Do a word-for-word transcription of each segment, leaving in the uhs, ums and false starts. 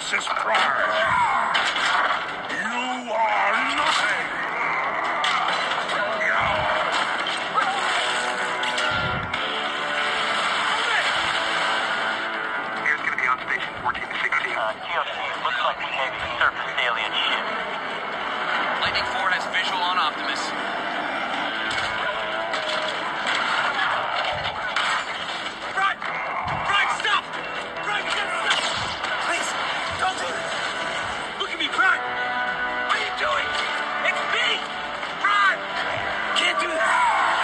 Nemesis Prime. You are nothing. Here's going to be on station fourteen sixteen. Uh, T O C, looks like we may be a surface alien ship. Lightning four has visual on Optimus. Run! Run, stop! Run, you gotta stop! Please, don't do this! Look at me, Prime! What are you doing? It's me! Prime! Can't do this!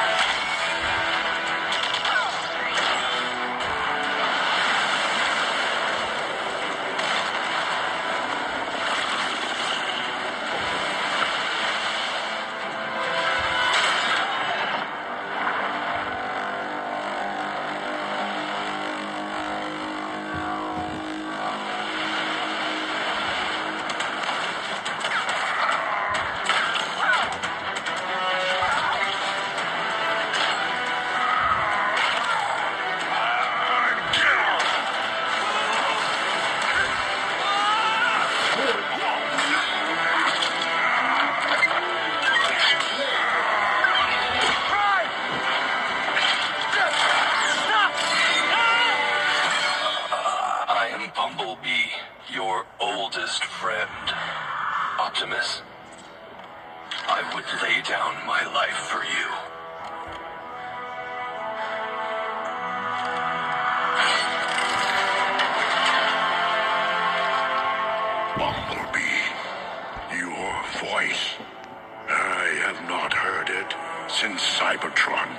Bumblebee, your oldest friend. Optimus, I would lay down my life for you. Bumblebee, your voice. I have not heard it since Cybertron